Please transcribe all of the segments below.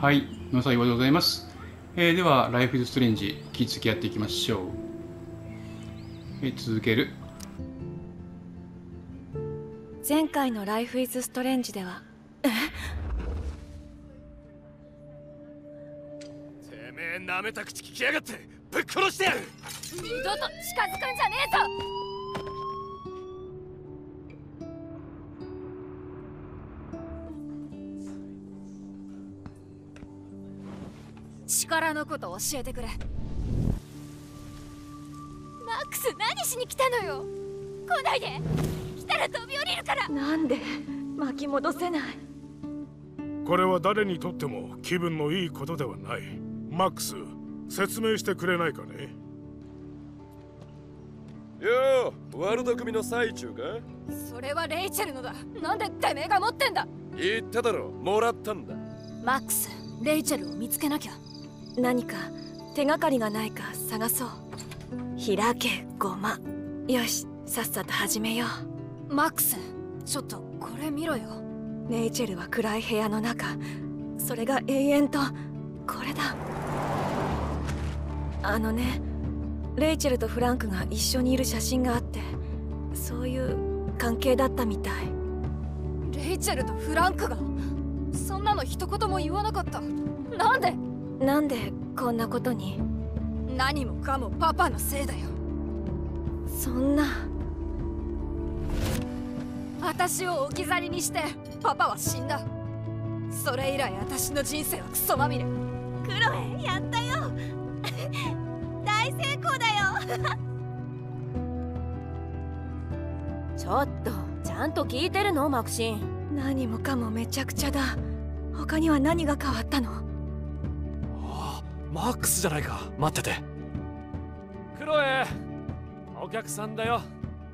はい、の最後でございます。では、Life is Strange、引き続きやっていきましょう。続ける。 前回の Life is Strange では、 てめえなめた口聞きやがってぶっ殺してやる。 二度と近づくんじゃねえぞ。力のこと教えてくれ。マックス、何しに来たのよ。来ないで。来たら飛び降りるから。 なんで巻き戻せない。 これは誰にとっても気分のいいことではない。マックス、説明してくれないかね。 よう、悪巧みの最中か。 それはレイチェルのだ。なんでてめえが持ってんだ。 言っただろ、もらったんだ。 マックス、レイチェルを見つけなきゃ。 何か手がかりがないか探そう。開けゴマ。よし、さっさと始めよう。マックス、ちょっとこれ見ろよ。 レイチェルは暗い部屋の中、それが永遠とこれだ。あのね、レイチェルとフランクが一緒にいる写真があって、そういう関係だったみたい。 レイチェルとフランクが？そんなの一言も言わなかった。なんでこんなことに。 何もかもパパのせいだよ。 そんな。 私を置き去りにしてパパは死んだ。それ以来私の人生はクソまみれ。 クロエ、やったよ大成功だよちょっとちゃんと聞いてるのマクシン。 何もかもめちゃくちゃだ。他には何が変わったの。 ああ、マックスじゃないか。待ってて。クロエ、お客さんだよ。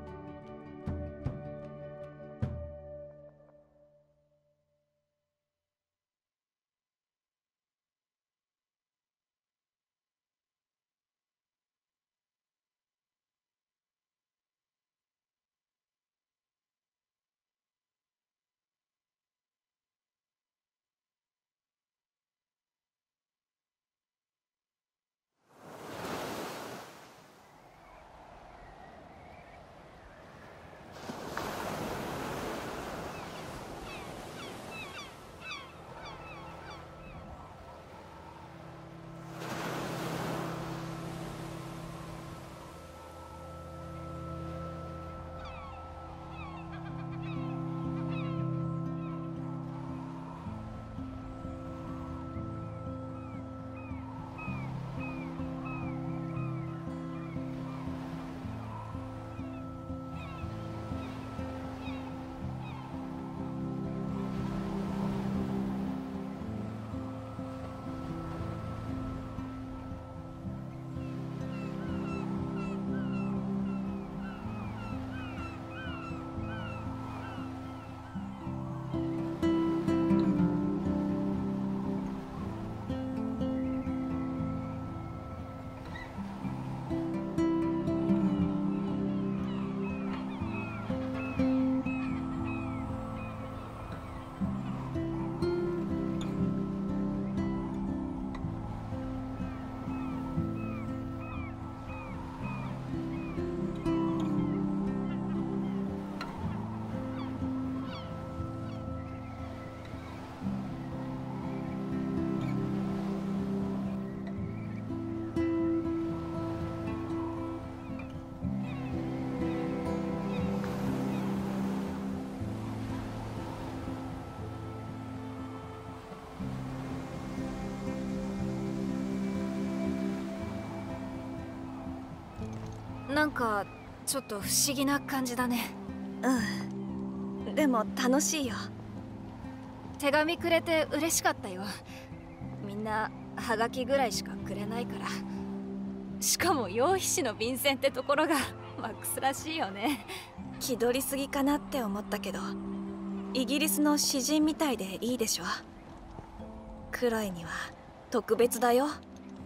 なんかちょっと不思議な感じだね。 うん、でも楽しいよ。 手紙くれて嬉しかったよ。みんなハガキぐらいしかくれないから。しかも羊皮紙の便箋ってところがマックスらしいよね。 気取りすぎかなって思ったけど、イギリスの詩人みたいでいいでしょ。クロエには特別だよ。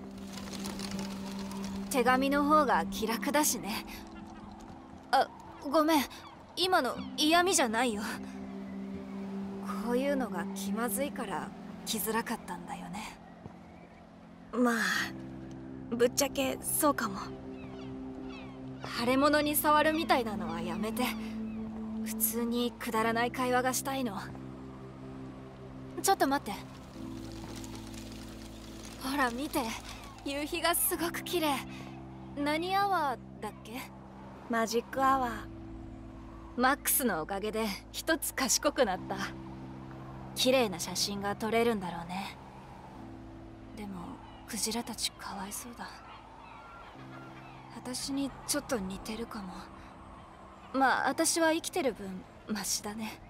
手紙の方が気楽だしね。あ、ごめん、今の嫌味じゃないよ。こういうのが気まずいから来づらかったんだよね。 まあぶっちゃけそうかも。 腫れ物に触るみたいなのはやめて。普通にくだらない会話がしたいの。ちょっと待って。ほら見て、夕日がすごく綺麗。何アワーだっけ？ マジックアワー。 マックスのおかげで一つ賢くなった。綺麗な写真が撮れるんだろうね。でもクジラたちかわいそうだ。私にちょっと似てるかも。まあ私は生きてる分マシだね。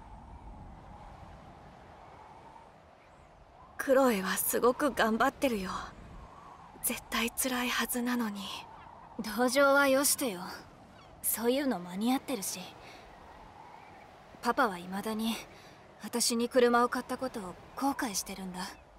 クロエはすごく頑張ってるよ。絶対辛いはずなのに。 同情はよしてよ。そういうの間に合ってるし。パパは未だに私に車を買ったことを後悔してるんだ。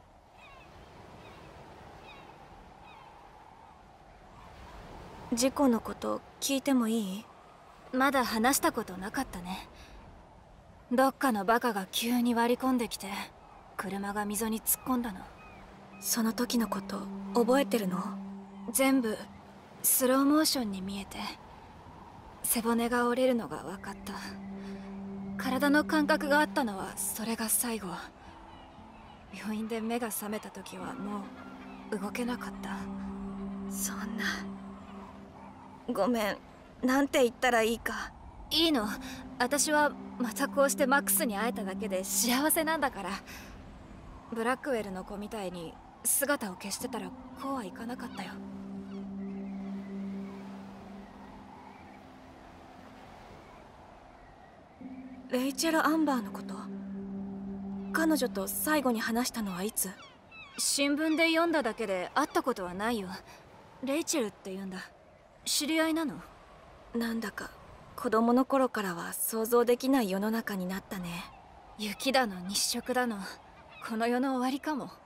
事故のこと聞いてもいい？ まだ話したことなかったね。どっかのバカが急に割り込んできて車が溝に突っ込んだの。 その時のこと覚えてるの？ 全部スローモーションに見えて、背骨が折れるのが分かった。体の感覚があったのはそれが最後。病院で目が覚めた時はもう動けなかった。 そんな。ごめん、なんて言ったらいいか。 いいの。私はまたこうしてマックスに会えただけで幸せなんだから。ブラックウェルの子みたいに姿を消してたらこうはいかなかったよ。 レイチェル・アンバーのこと、彼女と最後に話したのはいつ？ 新聞で読んだだけで会ったことはないよ。レイチェルって言うんだ。知り合いなの？ なんだか子供の頃からは想像できない世の中になったね。 雪だの日食だの、この世の終わりかも。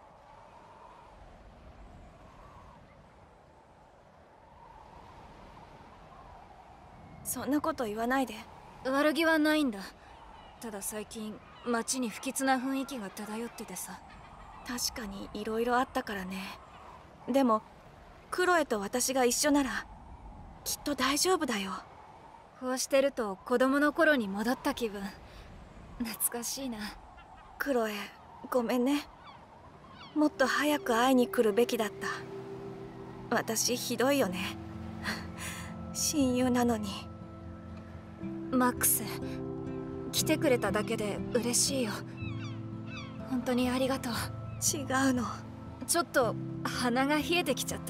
そんなこと言わないで。 悪気はないんだ。ただ最近街に不吉な雰囲気が漂っててさ。 確かにいろいろあったからね。でもクロエと私が一緒ならきっと大丈夫だよ。 こうしてると子供の頃に戻った気分。懐かしいな。 クロエ、ごめんね。もっと早く会いに来るべきだった。私ひどいよね。親友なのに。 マックス、来てくれただけで嬉しいよ。本当にありがとう。 違うの。 ちょっと鼻が冷えてきちゃった。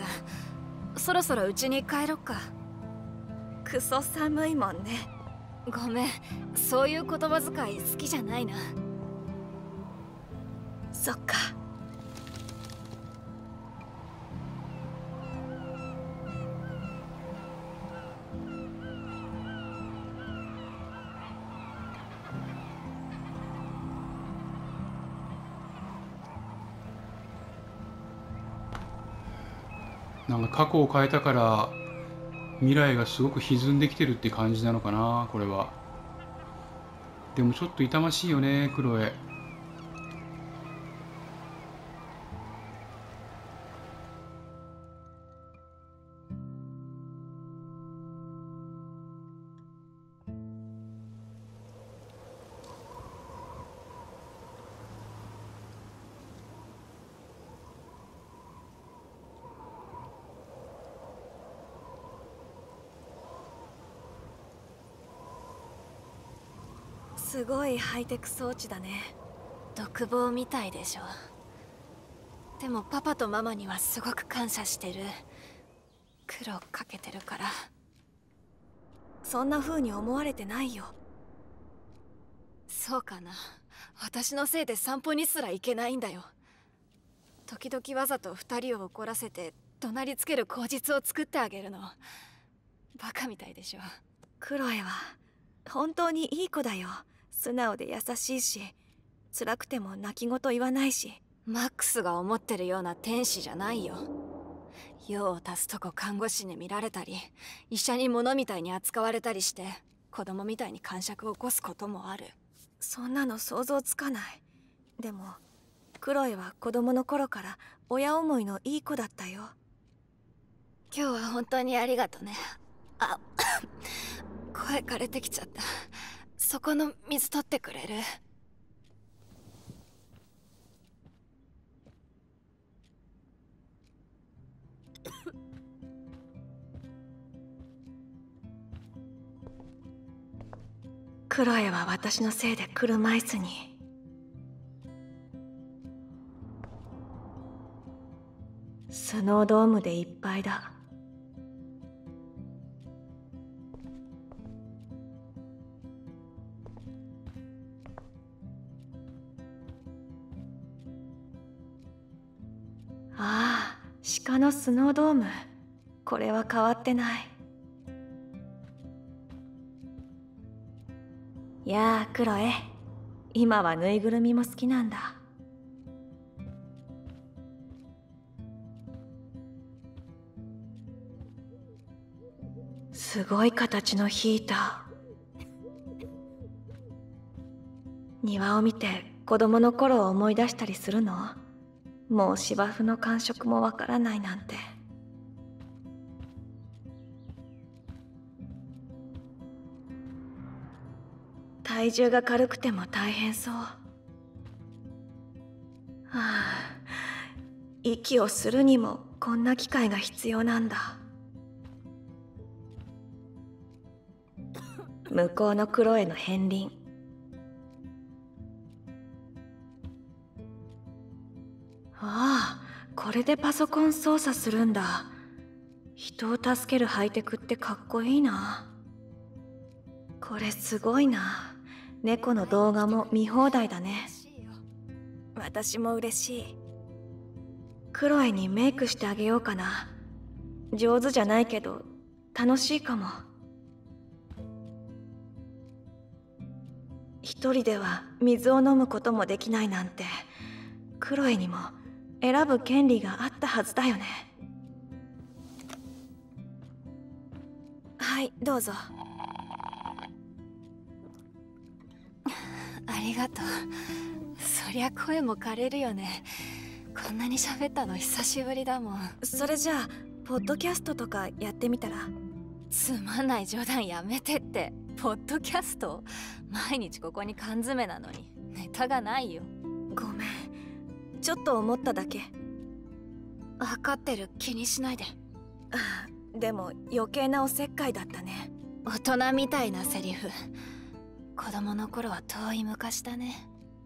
そろそろ家に帰ろっか。 クソ寒いもんね。 ごめん、そういう言葉遣い好きじゃないな。 そっか。 なんか過去を変えたから未来がすごく歪んできてるって感じなのかな、これは。でもちょっと痛ましいよね、クロエ。 すごいハイテク装置だね。 独房みたいでしょ。でもパパとママにはすごく感謝してる。苦労かけてるから。 そんな風に思われてないよ。 そうかな。私のせいで散歩にすら行けないんだよ。時々わざと2人を怒らせて怒鳴りつける口実を作ってあげるの。バカみたいでしょ。 クロエは本当にいい子だよ。素直で優しいし、辛くても泣き言言わないし。 マックスが思ってるような天使じゃないよ。用を足すとこ看護師に見られたり、医者に物みたいに扱われたりして、子供みたいに癇癪を起こすこともある。 そんなの想像つかない。でもクロエは子供の頃から親思いのいい子だったよ。 今日は本当にありがとね。あ声枯れてきちゃった。そこの水取ってくれる？ クロエは私のせいで車椅子に。スノードームでいっぱいだ。ああ、鹿のスノードーム。これは変わってない。やあ、クロエ。今はぬいぐるみも好きなんだ。すごい形のヒーター。庭を見て子供の頃を思い出したりするの？もう芝生の感触もわからないなんて。体重が軽くても大変そう。はあ、息をするにもこんな機会が必要なんだ。向こうのクロエの片鱗。ああ、これでパソコン操作するんだ。人を助けるハイテクってかっこいいな。これすごいな。猫の動画も見放題だね。私も嬉しい。クロエにメイクしてあげようかな。上手じゃないけど楽しいかも。一人では水を飲むこともできないなんて、クロエにも選ぶ権利があったはずだよね。はい、どうぞ。 ありがとう。そりゃ声も枯れるよね。こんなに喋ったの久しぶりだもん。 それじゃあポッドキャストとかやってみたら？ つまんない冗談やめてって。ポッドキャスト？毎日ここに缶詰なのにネタがないよ。 ごめん、ちょっと思っただけ。 分かってる、気にしないで。 でも余計なおせっかいだったね。 大人みたいなセリフ。子供の頃は遠い昔だね。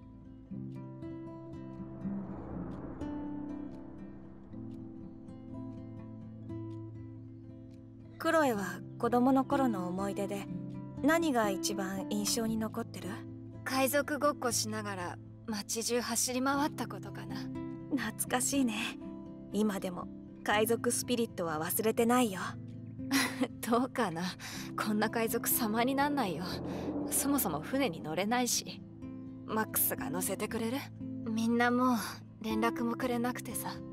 クロエは子供の頃の思い出で何が一番印象に残ってる？ 海賊ごっこしながら街中走り回ったことかな。 懐かしいね。今でも海賊スピリットは忘れてないよ。 どうかな。こんな海賊様になんないよ。そもそも船に乗れないし。マックスが乗せてくれる？みんなもう連絡もくれなくてさ。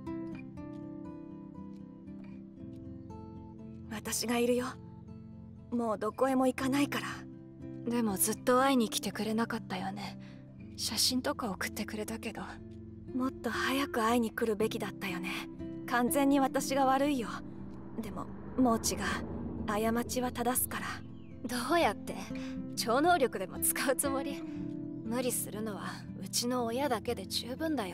私がいるよ。もうどこへも行かないから。 でもずっと会いに来てくれなかったよね。写真とか送ってくれたけど。 もっと早く会いに来るべきだったよね。完全に私が悪いよ。でももう違う。過ちは正すから。 どうやって？超能力でも使うつもり？無理するのはうちの親だけで十分だよ。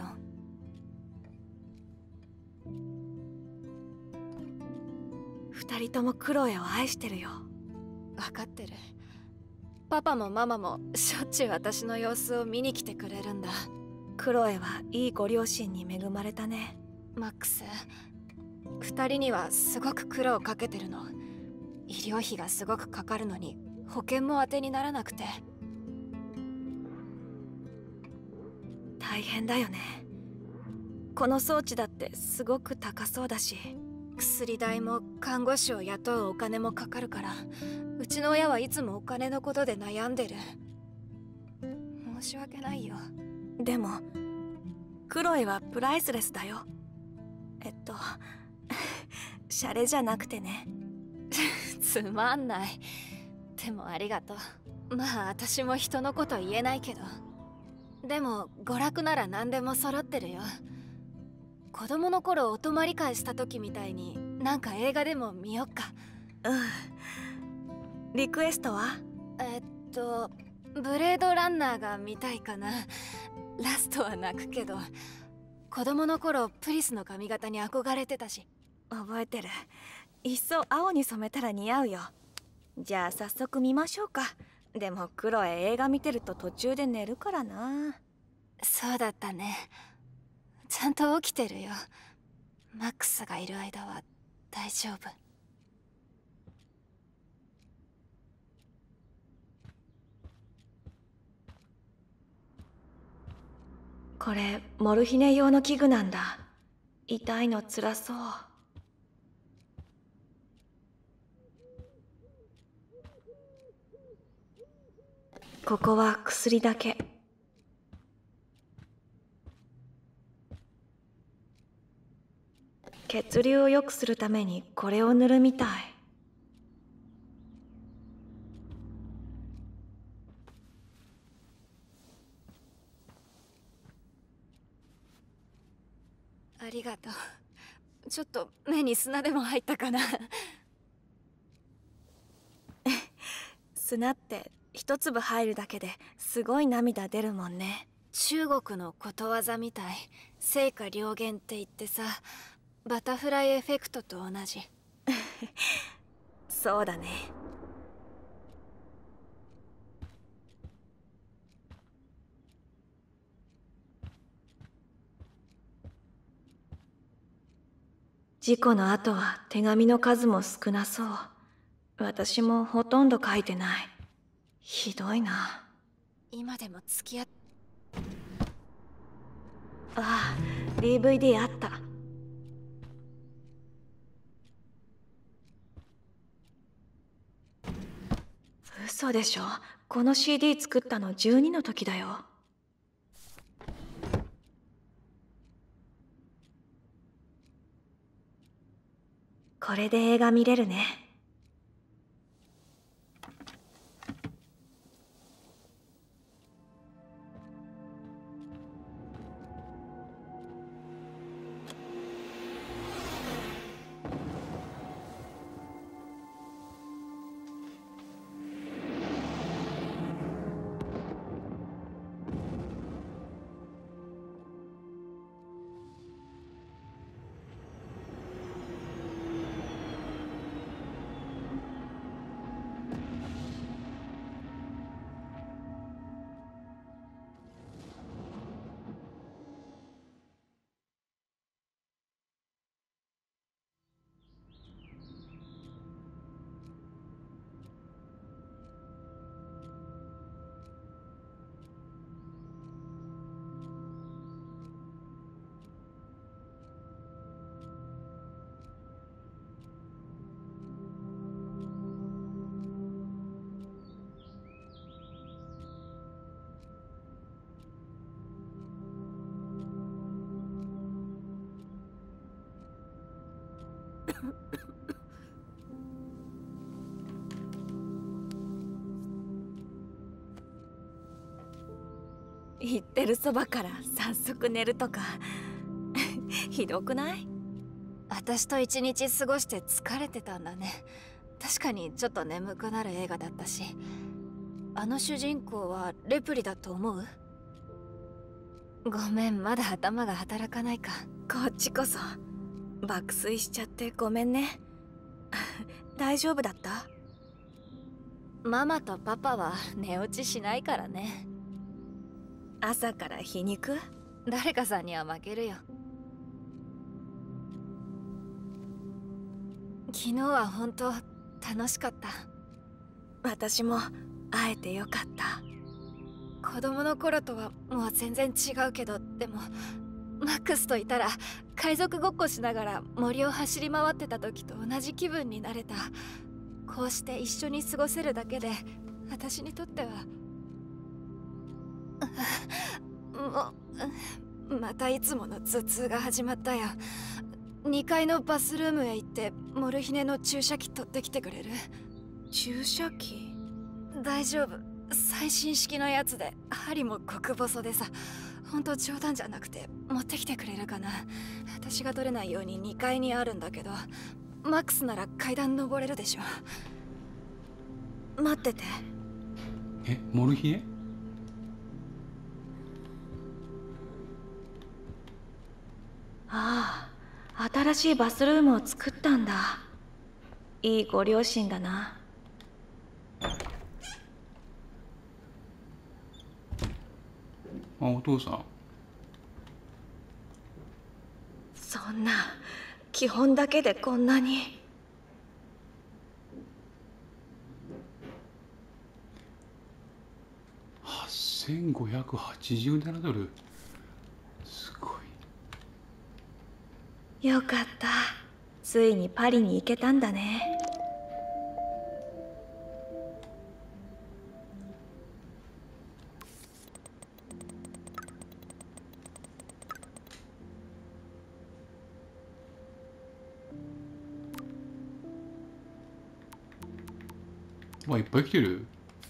二人ともクロエを愛してるよ。 分かってる。パパもママもしょっちゅう私の様子を見に来てくれるんだ。 クロエはいいご両親に恵まれたね。 マックス、二人にはすごく苦労をかけてるの。医療費がすごくかかるのに保険も当てにならなくて。 大変だよね。この装置だってすごく高そうだし。 薬代も看護師を雇うお金もかかるから、うちの親はいつもお金のことで悩んでる。申し訳ないよ。 でもクロエはプライスレスだよ。シャレじゃなくてね。 つまんない。でもありがとう。まあ私も人のこと言えないけど。 でも娯楽なら何でも揃ってるよ。子供の頃お泊まり会した時みたいになんか映画でも見よっか。 リクエストは？ ブレードランナーが見たいかな。ラストは泣くけど、子供の頃プリスの髪型に憧れてたし。 覚えてる。いっそ青に染めたら似合うよ。じゃあ早速見ましょうか。でもクロエ映画見てると途中で寝るからな。 そうだったね。ちゃんと起きてるよ。マックスがいる間は大丈夫。 これモルヒネ用の器具なんだ。痛いのつらそう。ここは薬だけ。血流を良くするためにこれを塗るみたい。 ありがとう。ちょっと目に砂でも入ったかな。 砂って一粒入るだけですごい涙出るもんね。 中国のことわざみたい。聖火両言って言ってさ、バタフライエフェクトと同じ。 そうだね。事故の後は手紙の数も少なそう。私もほとんど書いてない。ひどいな。 今でも付き合っああ、DVD あった。嘘でしょ。この CD 作ったの12の時だよ。これで映画見れるね。言ってるそばから早速寝るとかひどくない？ 私と一日過ごして疲れてたんだね。確かにちょっと眠くなる映画だったし。あの主人公はレプリだと思う？ごめん、まだ頭が働かないか。 こっちこそ爆睡しちゃってごめんね。大丈夫だった？ ママとパパは寝落ちしないからね。 朝から皮肉？ 誰かさんには負けるよ。昨日は本当楽しかった。 私も会えてよかった。 子供の頃とはもう全然違うけど、でもマックスといたら海賊ごっこしながら森を走り回ってた時と同じ気分になれた。こうして一緒に過ごせるだけで私にとってはまたいつもの頭痛が始まったよ。2階のバスルームへ行ってモルヒネの注射器取ってきてくれる？ 注射器？ 大丈夫、 最新式のやつで針も極細でさ、ほんと冗談じゃなくて持ってきてくれるかな。私が取れないように2階にあるんだけど、マックスなら階段登れるでしょ。 待ってて。 え、モルヒネ？ ああ、新しいバスルームを作ったんだ。いいご両親だな。 あ、お父さん。 そんな基本だけでこんなに。 $8587ドル。すごい。 よかった。ついにパリに行けたんだね。 わ、いっぱい来てる。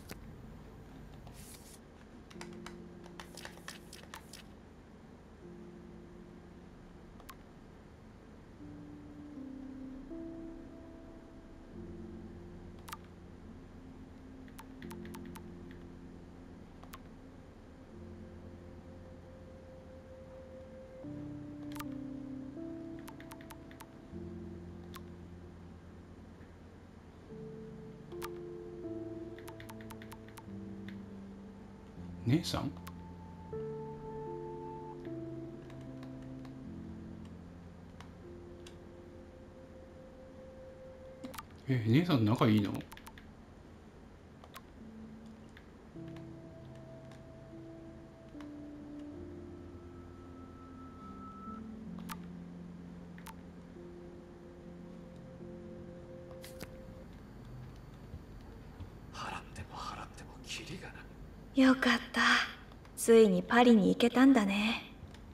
姉さん？姉さん仲いいの？ 払っても払ってもキリがない。 よかった。ついにパリに行けたんだね。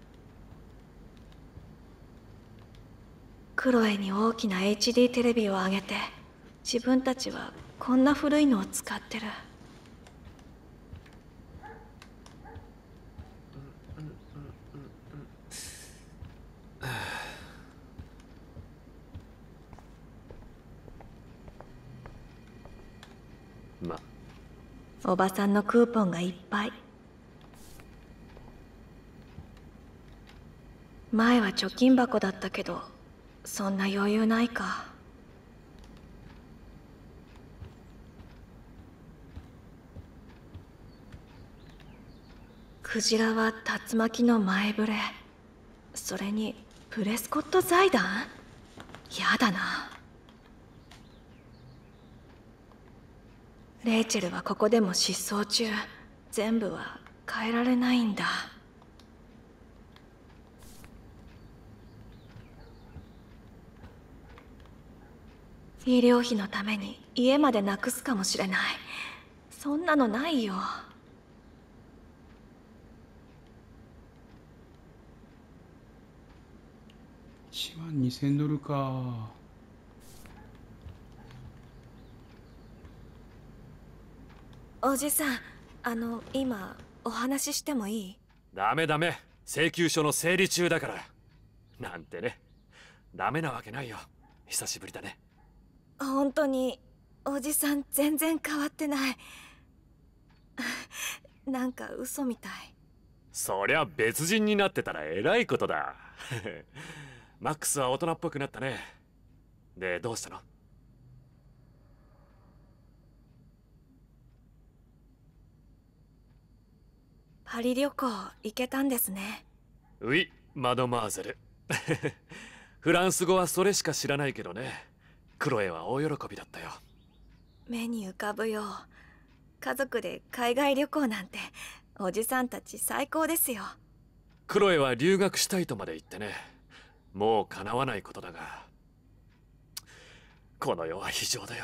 クロエに大きな HD テレビをあげて、自分たちはこんな古いのを使ってる。 ま、 おばさんのクーポンがいっぱい。前は貯金箱だったけど、そんな余裕ないか。クジラは竜巻の前触れ。それにプレスコット財団？やだな。レイチェルはここでも失踪中。全部は変えられないんだ。医療費のために家までなくすかもしれない。そんなのないよ。 $12,000ドルか。 おじさん、今お話ししてもいい？ ダメダメ、請求書の整理中だから。なんてね、ダメなわけないよ。久しぶりだね。 本当におじさん全然変わってない。なんか嘘みたい。 そりゃ別人になってたらえらいことだ。マックスは大人っぽくなったね。で、どうしたの？ パリ旅行行けたんですね。 うい、マドマーゼル。フランス語はそれしか知らないけどね。クロエは大喜びだったよ。 目に浮かぶよ。家族で海外旅行なんておじさんたち最高ですよ。 クロエは留学したいとまで言ってね。もう叶わないことだが、この世は非常だよ。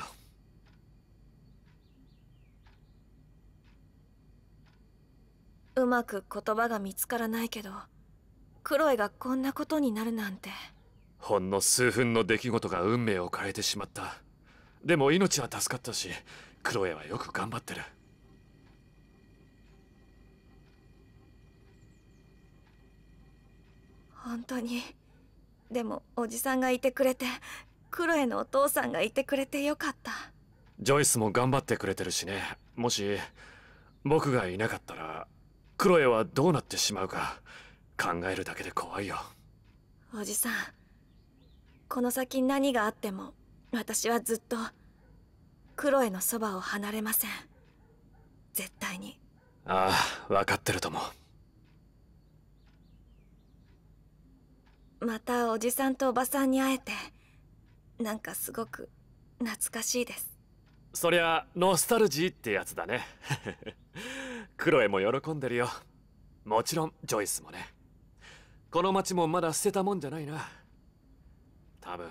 うまく言葉が見つからないけど、クロエがこんなことになるなんて。 ほんの数分の出来事が運命を変えてしまった。でも命は助かったし、クロエはよく頑張ってる。 本当に。でもおじさんがいてくれて、クロエのお父さんがいてくれてよかった。 ジョイスも頑張ってくれてるしね。もし僕がいなかったらクロエはどうなってしまうか考えるだけで怖いよ。 おじさん、この先何があっても私はずっとクロエのそばを離れません。絶対に。 ああ、分かってると思う。 またおじさんとおばさんに会えて、なんかすごく懐かしいです。 そりゃノスタルジーってやつだね。クロエも喜んでるよ。もちろんジョイスもね。この町もまだ捨てたもんじゃないな、多分。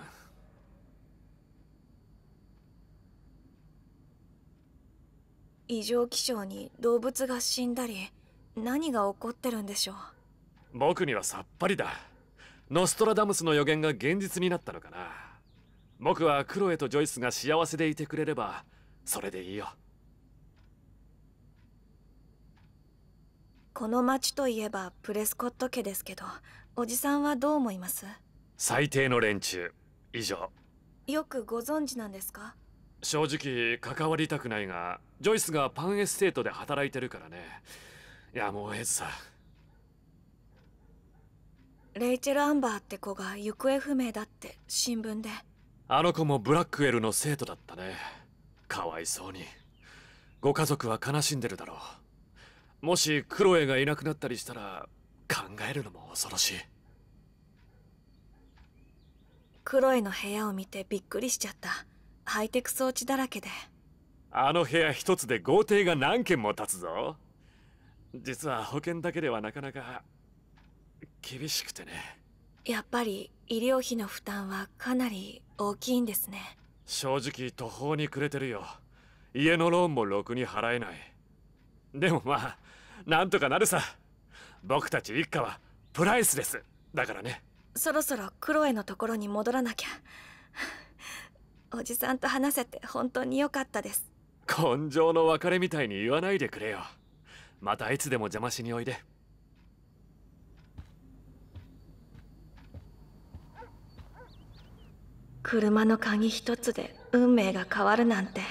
異常気象に動物が死んだり、何が起こってるんでしょう。 僕にはさっぱりだ。ノストラダムスの予言が現実になったのかな。僕はクロエとジョイスが幸せでいてくれればそれでいいよ。 この町といえばプレスコット家ですけど、おじさんはどう思います？ 最低の連中。以上。 よくご存知なんですか？ 正直関わりたくないが、ジョイスがパンエステートで働いてるからね。やむを得ずさ。 レイチェル・アンバーって子が行方不明だって新聞で。 あの子もブラックエルの生徒だったね。かわいそうに。ご家族は悲しんでるだろう。もしクロエがいなくなったりしたら考えるのも恐ろしい。 クロエの部屋を見てびっくりしちゃった。ハイテク装置だらけで。 あの部屋一つで豪邸が何軒も建つぞ。実は保険だけではなかなか厳しくてね。 やっぱり医療費の負担はかなり大きいんですね。 正直途方に暮れてるよ。家のローンもろくに払えない。でもまあなんとかなるさ。僕たち一家はプライスレスだからね。 そろそろクロエのところに戻らなきゃ。おじさんと話せて本当に良かったです。 根性の別れみたいに言わないでくれよ。またいつでも邪魔しにおいで。 車の鍵一つで運命が変わるなんて。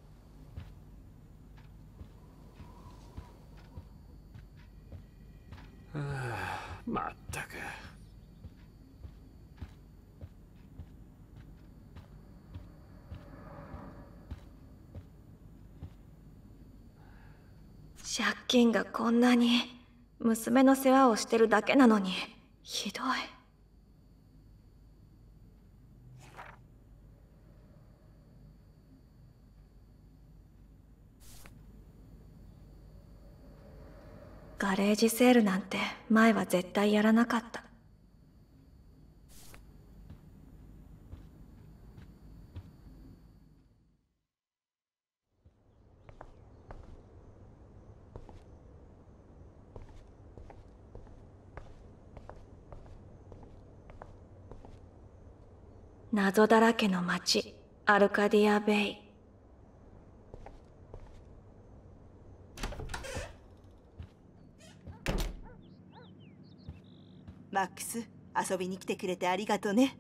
まったく。 借金がこんなに、娘の世話をしてるだけなのにひどい。ガレージセールなんて前は絶対やらなかった。謎だらけの街、アルカディア・ベイ。 マックス、遊びに来てくれてありがとね。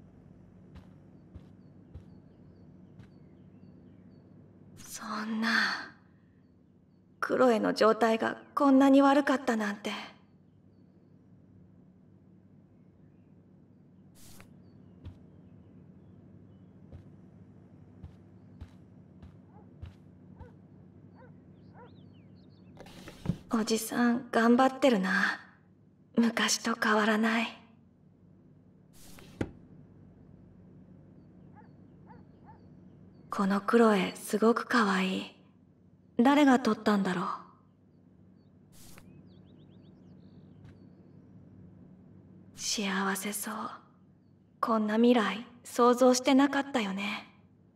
そんな、クロエの状態がこんなに悪かったなんて。おじさん頑張ってるな。昔と変わらない。このクロエすごく可愛い。誰が撮ったんだろう。幸せそう。こんな未来想像してなかったよね。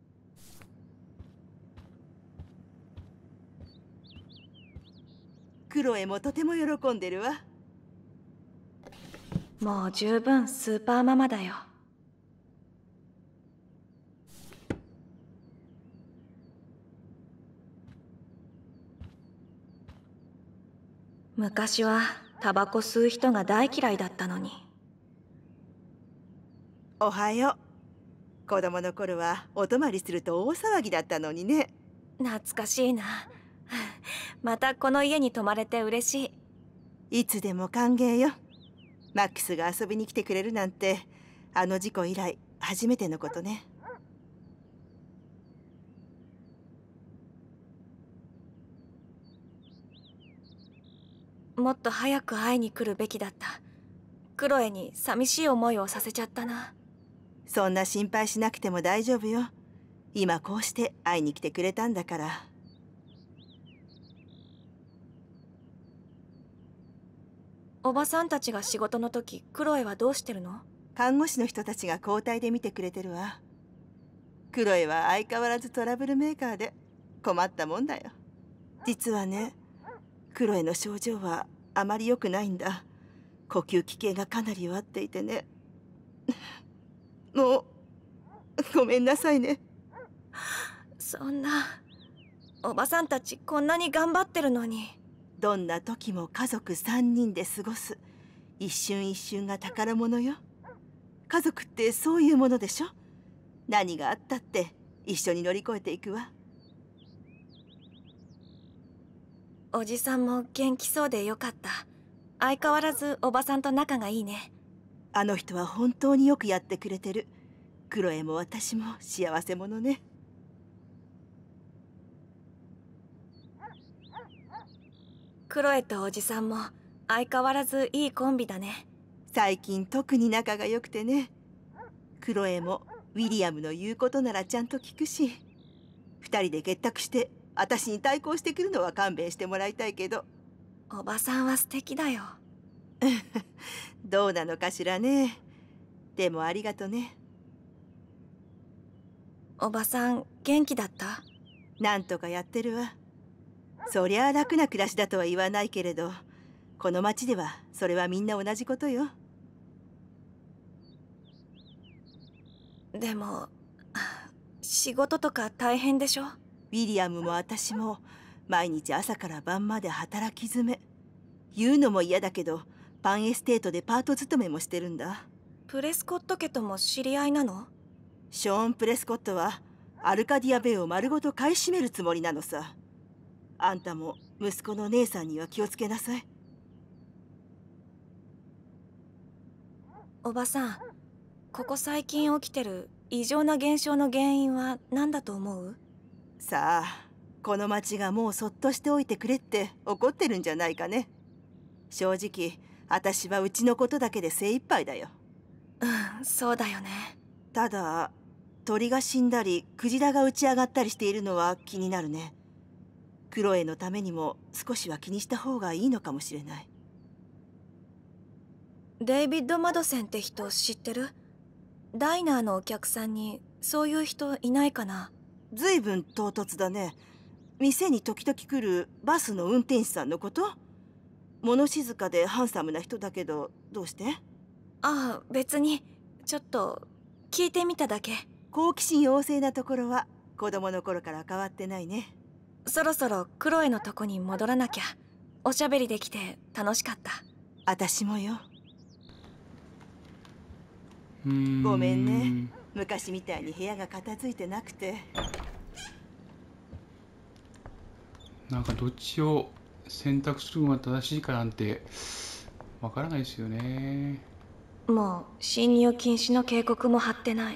クロエもとても喜んでるわ。 もう十分スーパーママだよ。昔はタバコ吸う人が大嫌いだったのに、 おはよう。子供の頃はお泊まりすると大騒ぎだったのにね。 懐かしいな。またこの家に泊まれて嬉しい。 いつでも歓迎よ。マックスが遊びに来てくれるなんて、あの事故以来初めてのことね。 もっと早く会いに来るべきだった。クロエに寂しい思いをさせちゃったな。 そんな心配しなくても大丈夫よ。今こうして会いに来てくれたんだから。 おばさんたちが仕事の時、クロエはどうしてるの？ 看護師の人たちが交代で見てくれてるわ。クロエは相変わらずトラブルメーカーで困ったもんだよ。実はね、クロエの症状はあまり良くないんだ。呼吸器系がかなり弱っていてね。もうごめんなさいね。 そんな、おばさんたちこんなに頑張ってるのに。 どんな時も家族3人で過ごす。一瞬一瞬が宝物よ。家族ってそういうものでしょ。何があったって一緒に乗り越えていくわ。 おじさんも元気そうでよかった。相変わらずおばさんと仲がいいね。 あの人は本当によくやってくれてる。クロエも私も幸せ者ね。 クロエとおじさんも相変わらずいいコンビだね。 最近特に仲が良くてね。クロエもウィリアムの言うことならちゃんと聞くし、2人で結託して私に対抗してくるのは勘弁してもらいたいけど。 おばさんは素敵だよ。 どうなのかしらね。でもありがとね。 おばさん元気だった？ なんとかやってるわ。そりゃあ楽な暮らしだとは言わないけれど、この町ではそれはみんな同じことよ。 でも仕事とか大変でしょ？ ウィリアムも私も毎日朝から晩まで働き詰め。言うのも嫌だけど、パンエステートでパート勤めもしてるんだ。 プレスコット家とも知り合いなの？ ショーン・プレスコットはアルカディア・ベイを丸ごと買い占めるつもりなのさ。あんたも息子の姉さんには気をつけなさい。 おばさん、ここ最近起きてる異常な現象の原因は何だと思う？ さあ、この町がもうそっとしておいてくれって怒ってるんじゃないかね。正直私はうちのことだけで精一杯だよ。 うん、そうだよね。 ただ鳥が死んだりクジラが打ち上がったりしているのは気になるね。クロエのためにも少しは気にした方がいいのかもしれない。 デイビッド・マドセンって人知ってる？ダイナーのお客さんにそういう人いないかな？ ずいぶん唐突だね。店に時々来るバスの運転手さんのこと？物静かでハンサムな人だけど、どうして？ ああ、別にちょっと聞いてみただけ。 好奇心旺盛なところは子供の頃から変わってないね。 そろそろクロエのとこに戻らなきゃ。おしゃべりできて楽しかった。 私もよ。 うーん。 ごめんね。昔みたいに部屋が片付いてなくて。 なんかどっちを選択するのが正しいかなんてわからないですよね。 もう侵入禁止の警告も貼ってない。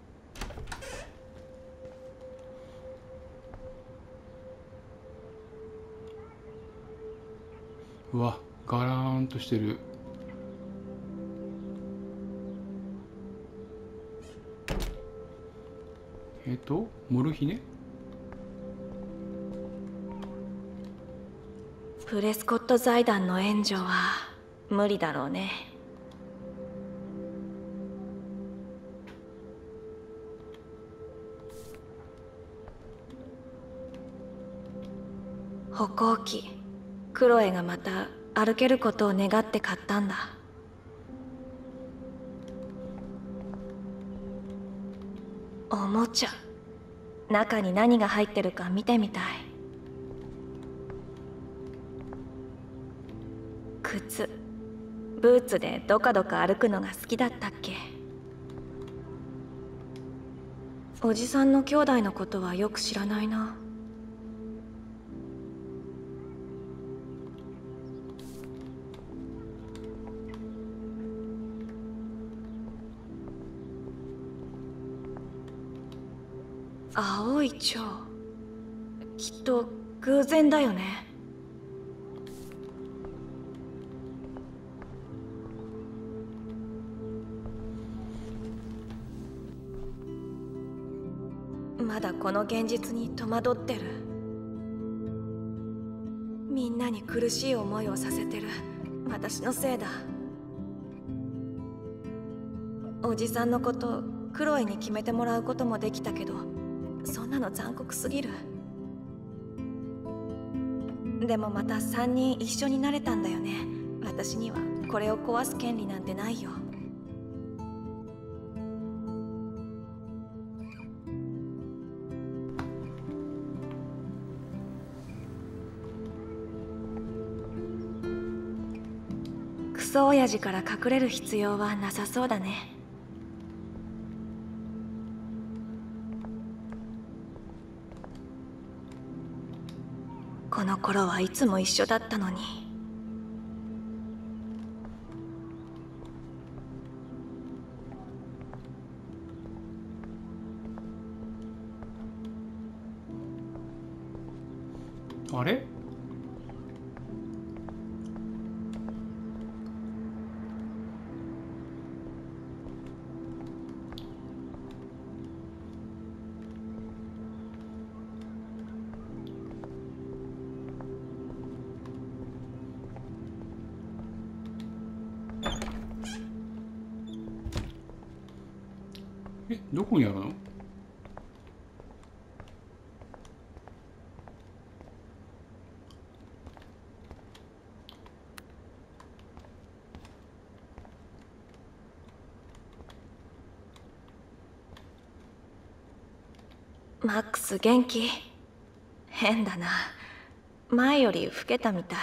うわ、ガラーンとしてる。モルヒネ？ プレスコット財団の援助は無理だろうね。歩行器、クロエがまた歩けることを願って買ったんだ。おもちゃ、中に何が入ってるか見てみたい。靴、ブーツでどかどか歩くのが好きだったっけ？ おじさんの兄弟のことはよく知らないな。青い蝶、きっと偶然だよね。まだこの現実に戸惑ってる。みんなに苦しい思いをさせてる私のせいだ。おじさんのことクロエに決めてもらうこともできたけど、そんなの残酷すぎる。でもまた3人一緒になれたんだよね。私にはこれを壊す権利なんてないよ。クソ親父から隠れる必要はなさそうだね。この頃はいつも一緒だったのに。 あれ？どこにあるの？ マックス元気？変だな。前より老けたみたい。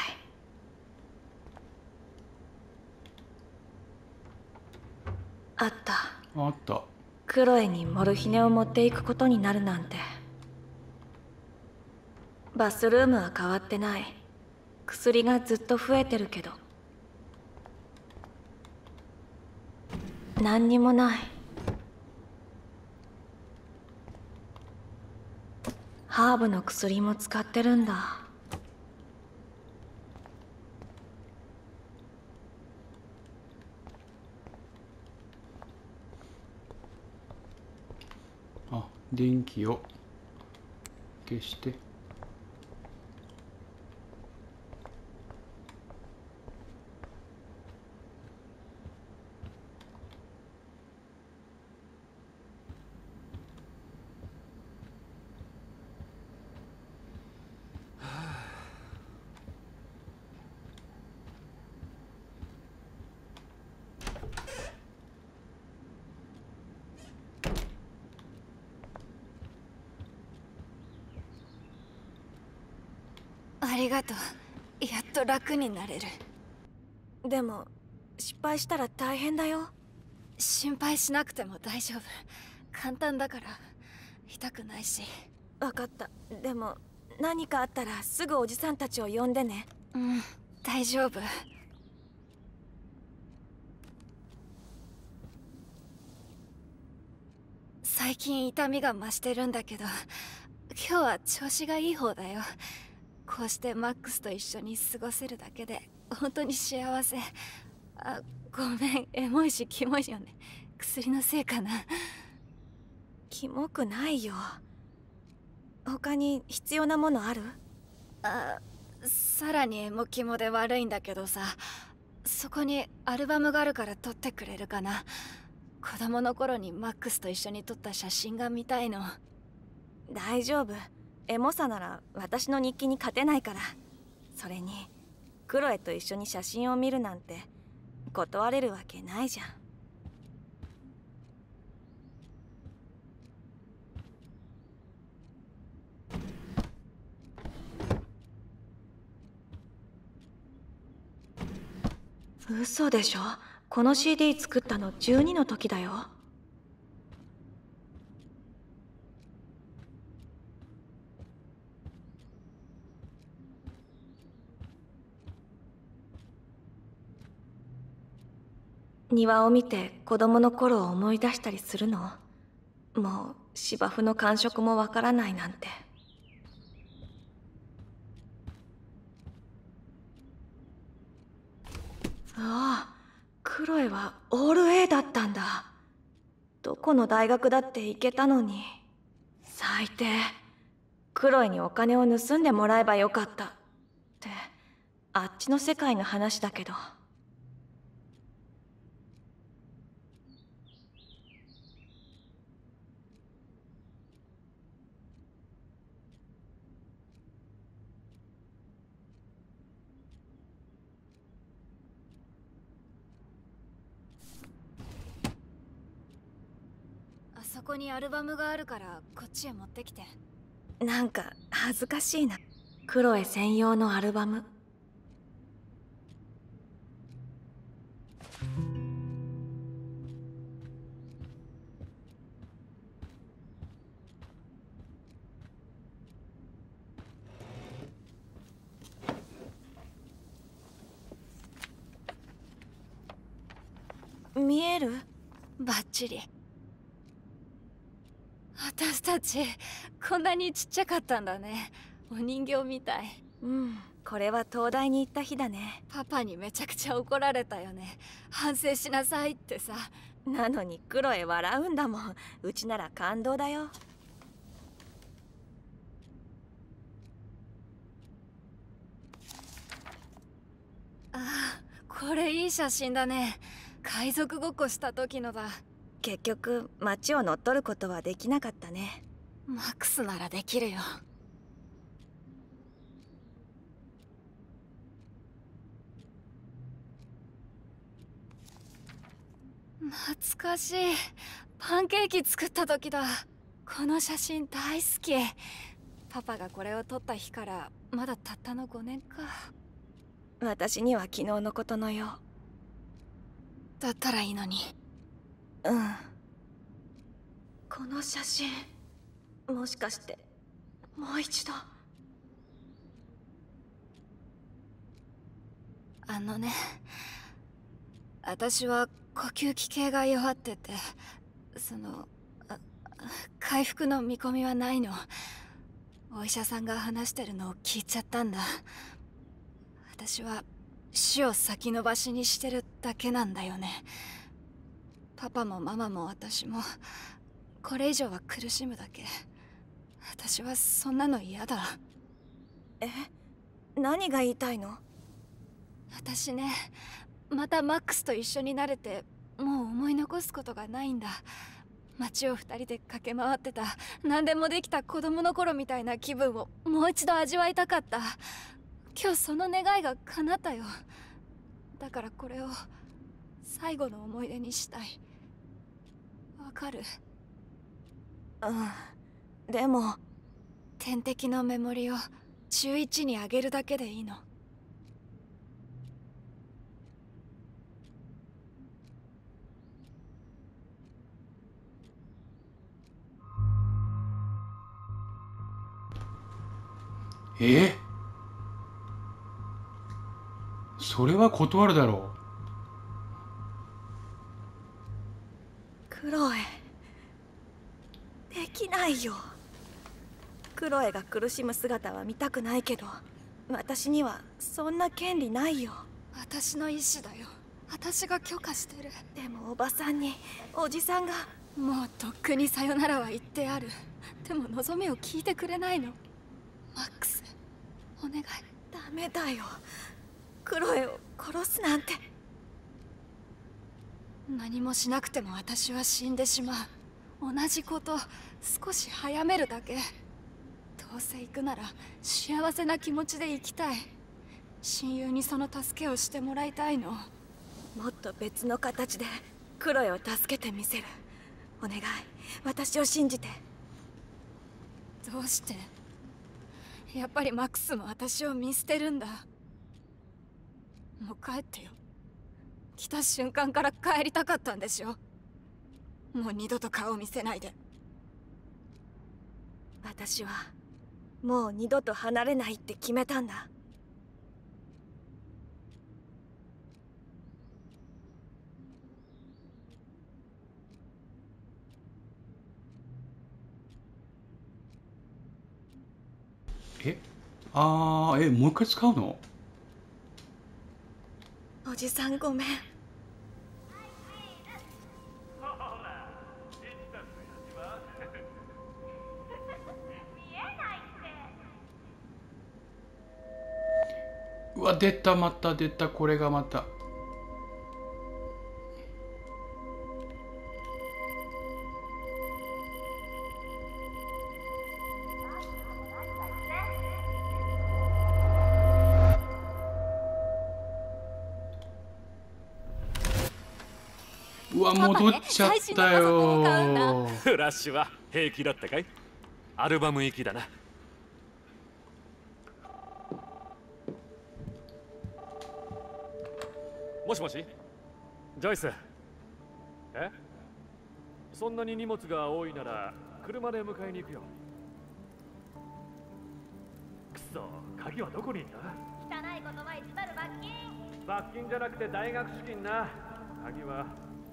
あった。 あった。 クロエにモルヒネを持っていくことになるなんて。バスルームは変わってない。薬がずっと増えてるけど。何にもない。ハーブの薬も使ってるんだ。 あ、電気を消して。 ありがとう。やっと楽になれる。 でも失敗したら大変だよ。 心配しなくても大丈夫。簡単だから。痛くないし。 分かった。でも何かあったらすぐおじさんたちを呼んでね。 うん、大丈夫。最近痛みが増してるんだけど、今日は調子がいい方だよ。こうしてマックスと一緒に過ごせるだけで本当に幸せ。あ、ごめん、エモいしキモいよね。薬のせいかな。 キモくないよ。他に必要なものある？ あ、さらにエモキモで悪いんだけどさ、そこにアルバムがあるから撮ってくれるかな。子供の頃にマックスと一緒に撮った写真が見たいの。 大丈夫。エモさなら私の日記に勝てないから。それにクロエと一緒に写真を見るなんて断れるわけないじゃん。嘘でしょ。この CD 作ったの12の時だよ。 庭を見て子供の頃を思い出したりするの？もう芝生の感触もわからないなんて。ああ、クロエはオール A だったんだ。どこの大学だって行けたのに。最低。クロエにお金を盗んでもらえばよかったって、あっちの世界の話だけど。 あそこにアルバムがあるからこっちへ持ってきて。 なんか恥ずかしいな。クロエ専用のアルバム。見える？ バッチリ。私たちこんなにちっちゃかったんだね。お人形みたい。 うん、これは東大に行った日だね。 パパにめちゃくちゃ怒られたよね。反省しなさいってさ。 なのにクロエ笑うんだもん。うちなら感動だよ。 ああ、これいい写真だね。海賊ごっこした時のだ。 結局街を乗っ取ることはできなかったね。 マックスならできるよ。懐かしい。パンケーキ作った時だ。この写真大好き。パパがこれを撮った日からまだたったの5年か。 私には昨日のことのよう。だったらいいのに。 うん。この写真、もしかしてもう一度。 あのね、私は呼吸器系が弱ってて、回復の見込みはないの。お医者さんが話してるのを聞いちゃったんだ。私は死を先延ばしにしてるだけなんだよね。パパもママも私もこれ以上は苦しむだけ。私はそんなの嫌だ。 え？何が言いたいの？ 私ね、またマックスと一緒になれてもう思い残すことがないんだ。街を2人で駆け回ってた何でもできた子供の頃みたいな気分をもう一度味わいたかった。今日その願いが叶ったよ。だからこれを最後の思い出にしたい。わかる？ うん。でも点滴のメモリを中1に上げるだけでいいの。 それは断るだろう。クロエ、できないよ。クロエが苦しむ姿は見たくないけど、私にはそんな権利ないよ。 私の意思だよ。私が許可してる。 でもおばさんにおじさんが。 もうとっくにさよならは言ってある。でも望みを聞いてくれないの。マックス、お願い。 ダメだよ。クロエを殺すなんて。 何もしなくても私は死んでしまう。同じこと、少し早めるだけ。どうせ行くなら幸せな気持ちで行きたい。親友にその助けをしてもらいたいの。 もっと別の形でクロエを助けてみせる。お願い、私を信じて。 どうして？やっぱりマックスも私を見捨てるんだ。もう帰ってよ。来た瞬間から帰りたかったんでしょ。もう二度と顔を見せないで。 私はもう二度と離れないって決めたんだ。 もう一回使うの？ おじさんごめん。 うわ、出た、また出た、これがまた。うわ、戻っちゃったよ。 フラッシュは平気だったかい？アルバム行きだな。もしもし、ジョイス。そんなに荷物が多いなら車で迎えに行くよ。くそ、鍵はどこにいんだ？ 汚い言葉一番罰金。 罰金じゃなくて大学資金な。鍵は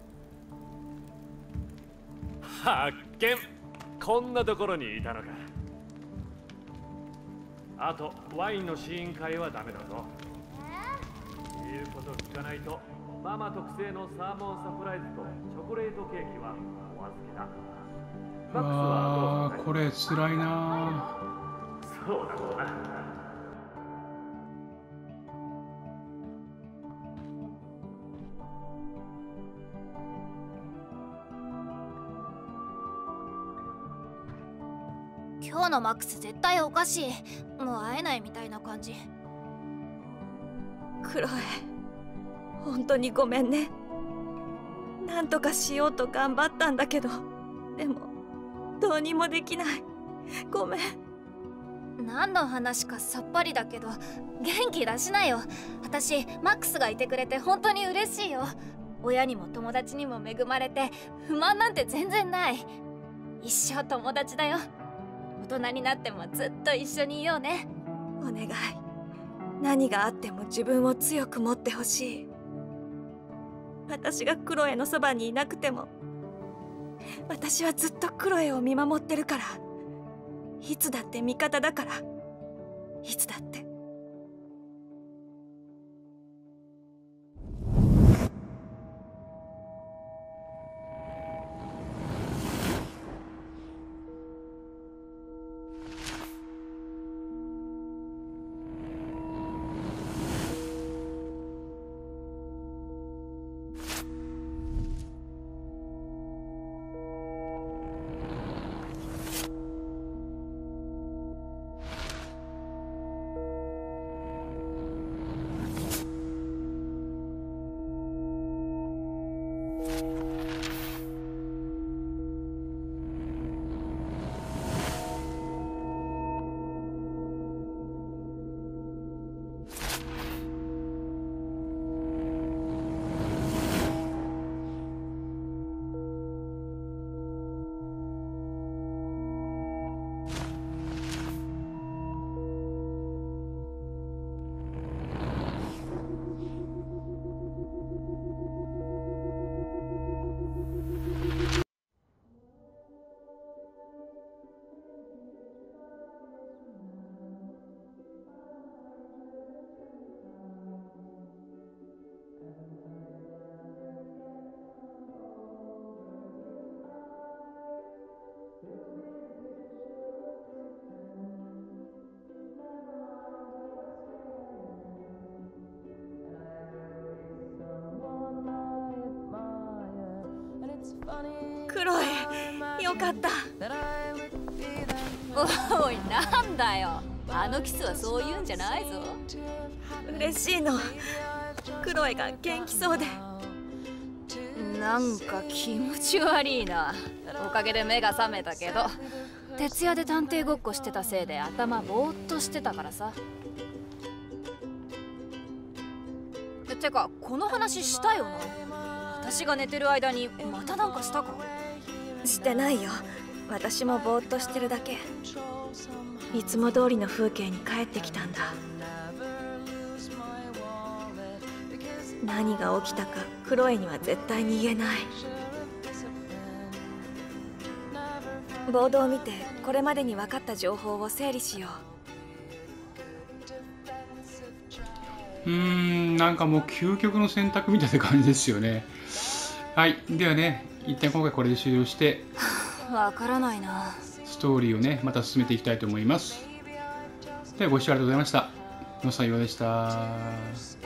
発見。こんなところにいたのか。あとワインの試飲会はダメだぞ。言うこと聞かないとママ特製のサーモンサプライズとチョコレートケーキはお預けだ。 うわー、これつらいな。 そうだろうな。 今日のマックス絶対おかしい。もう会えないみたいな感じ。 クロエ、本当にごめんね。なんとかしようと頑張ったんだけど、でもどうにもできない。ごめん。 何の話かさっぱりだけど元気出しなよ。私マックスがいてくれて本当に嬉しいよ。親にも友達にも恵まれて不満なんて全然ない。一生友達だよ。大人になってもずっと一緒にいようね。 お願い。何があっても自分を強く持ってほしい。私がクロエのそばにいなくても、私はずっとクロエを見守ってるから。いつだって味方だから。いつだって。クロエ、よかった。 おい、なんだよ。あのキスはそういうんじゃないぞ。 嬉しいの。クロエが元気そうで。 なんか気持ち悪いな。おかげで目が覚めたけど、徹夜で探偵ごっこしてたせいで頭ぼーっとしてたからさ。てかこの話したよな。私が寝てる間にまたなんかしたか？ してないよ。私もぼーっとしてるだけ。いつも通りの風景に帰ってきたんだ。何が起きたかクロエには絶対に言えない。ボードを見てこれまでに分かった情報を整理しよう。 なんかもう究極の選択みたいな感じですよね。はい、ではね、一旦今回これで終了して、 わからないな。 ストーリーをね、また進めていきたいと思います。ではご視聴ありがとうございました。のさいわでした。